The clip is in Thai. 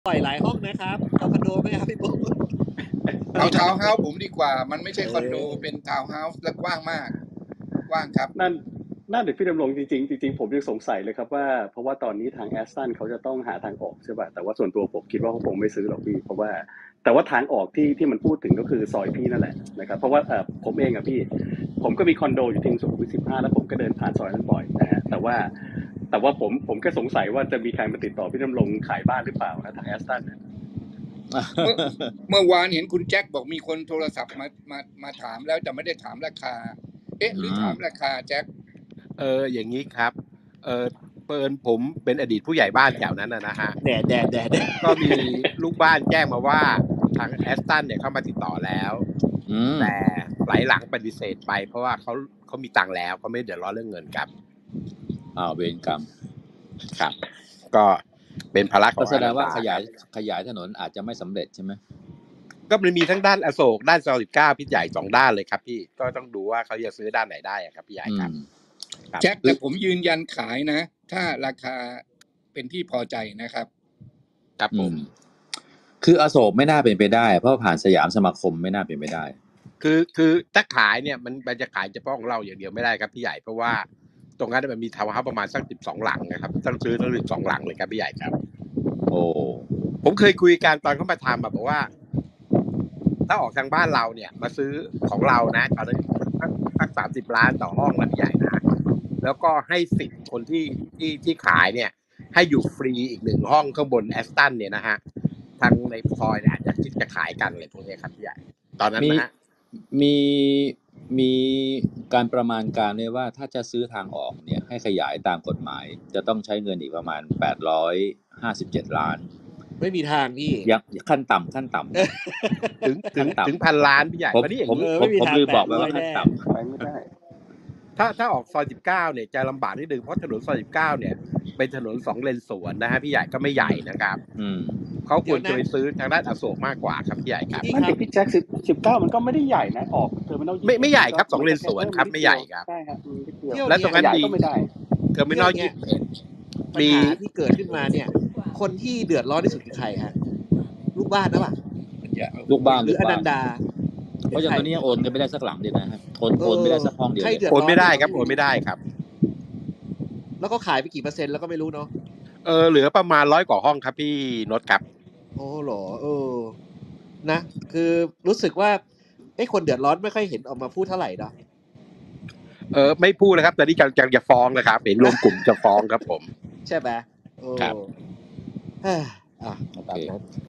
ปล่อยหลายห้องนะครับเอาคอนโดไหมครับพี่บุ๊คเอาทาวน์เฮาส์ผมดีกว่ามันไม่ใช่คอนโดเป็นทาวน์เฮาส์และกว้างมากกว้างครับนั่นเดี๋ยวพี่ดำรงจริงๆผมยังสงสัยเลยครับว่าเพราะว่าตอนนี้ทางแอสตันเขาจะต้องหาทางออกใช่ป่ะแต่ว่าส่วนตัวผมคิดว่าเขาคงไม่ซื้อหรอกพี่เพราะว่าแต่ว่าทางออกที่มันพูดถึงก็คือซอยพี่นั่นแหละนะครับเพราะว่าผมเองอะพี่ผมก็มีคอนโดอยู่ที่สุขุมวิท15แล้วผมก็เดินผ่านซอยนั้นบ่อยนะฮะแต่ว่าผมก็สงสัยว่าจะมีใครมาติดต่อพี่ดำรงขายบ้านหรือเปล่านะทางแอสตันเมื่อวานเห็นคุณแจ็คบอกมีคนโทรศัพท์มาถามแล้วแต่ไม่ได้ถามราคาหรือถามราคาแจ็คอย่างนี้ครับเปิดผมเป็นอดีตผู้ใหญ่บ้านแถวนั้นนะฮะแดดก็มีลูกบ้านแจ้งมาว่าทางแอสตันเนี่ยเข้ามาติดต่อแล้วแต่หลายหลังปฏิเสธไปเพราะว่าเขามีตังค์แล้วเขาไม่เดือดร้อนเรื่องเงินครับเวรกรรมครับก็เป็นภาระของแสดงว่าขยายถนนอาจจะไม่สำเร็จใช่ไหมก็มันมีทั้งด้านอโศกด้านซอย19พี่ใหญ่2ด้านเลยครับพี่ก็ต้องดูว่าเขาจะซื้อด้านไหนได้ครับพี่ใหญ่ครับแจ็คแต่ผมยืนยันขายนะถ้าราคาเป็นที่พอใจนะครับครับผมคืออโศกไม่น่าเป็นไปได้เพราะผ่านสยามสมาคมไม่น่าเป็นไปได้คือถ้าขายเนี่ยมันจะขายเฉพาะของเราอย่างเดียวไม่ได้ครับพี่ใหญ่เพราะว่าตรงนั้นมันมีทาวน์เฮาส์ประมาณสัก12หลังนะครับต้องซื้อทั้ง12หลังเลยครับพี่ใหญ่ครับโอ้ผมเคยคุยกันตอนเขามาทำบอกว่าถ้าออกทางบ้านเราเนี่ยมาซื้อของเรานะเอาสัก30 ล้านต่อห้องนะพี่ใหญ่นะแล้วก็ให้สิทธิ์คนที่ขายเนี่ยให้อยู่ฟรีอีก1ห้องข้างบนแอสตันเนี่ยนะฮะทางในซอยเนี่ยจะคิดจะขายกันอะไรพวกนี้ครับพี่ใหญ่ตอนนั้นนะฮะมีการประมาณการเลยว่าถ้าจะซื้อทางออกเนี่ยให้ขยายตามกฎหมายจะต้องใช้เงินอีกประมาณ857 ล้านไม่มีทางพี่ยังขั้นต่ำถึง1,000 ล้านพี่ใหญ่ผมลืมบอกไปว่าขั้นต่ำไปไม่ได้ถ้าออกซอย19เนี่ยจะลำบากนิดนึงเพราะถนนซอย19เนี่ยเป็นถนน2เลนสวนนะฮะพี่ใหญ่ก็ไม่ใหญ่นะครับเขาควรจะไปซื้อทางด้านอโศกมากกว่าครับพี่ใหญ่ครับมันติดพี่แจ็ค19มันก็ไม่ได้ใหญ่นะออกเทอร์มินอลไม่ใหญ่ครับ2เลนสวนครับไม่ใหญ่ครับใช่ครับแล้วตรงนั้นมีเทอร์มินอล 21ปัญหาที่เกิดขึ้นมาเนี่ยคนที่เดือดร้อนที่สุดคือใครฮะลูกบ้านนะป่ะลูกบ้านหรืออนันดาเพราะอย่างตอนนี้โอนกันไม่ได้สักหลังเดียวนะครับโอนไม่ได้สักห้องเดียวโอนไม่ได้ครับโอนไม่ได้ครับแล้วก็ขายไปกี่เปอร์เซ็นต์แล้วก็ไม่รู้เนาะเหลือประมาณ100 กว่าห้องครับพี่นศครับโอ้เหรอนะคือรู้สึกว่าคนเดือดร้อนไม่ค่อยเห็นออกมาพูดเท่าไหร่เนาะไม่พูดนะครับแต่นี่กำลังจะฟ้องนะครับเห็นรวมกลุ่มจะฟ้องครับผมใช่ไหมครับโอเค